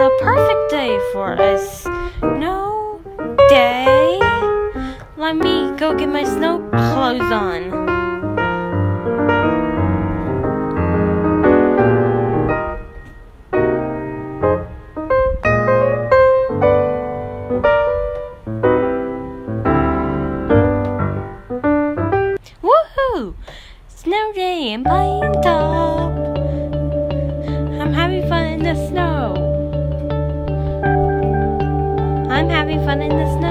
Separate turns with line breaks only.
the perfect day for a snow day. Let me go get my snow clothes on. Woohoo! Snow day in Pinetop. I'm having fun in the snow. I'm having fun in the snow.